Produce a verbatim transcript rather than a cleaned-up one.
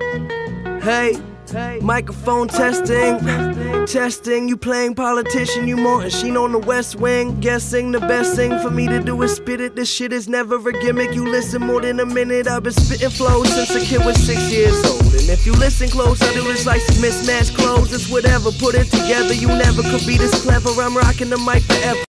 Hey, microphone testing, testing. You playing politician, you Martin Sheen on the West Wing. Guessing the best thing for me to do is spit it. This shit is never a gimmick. You listen more than a minute. I've been spitting flows since a kid was six years old. And if you listen close, I do this like some mismatched clothes. It's whatever, put it together. You never could be this clever. I'm rocking the mic forever.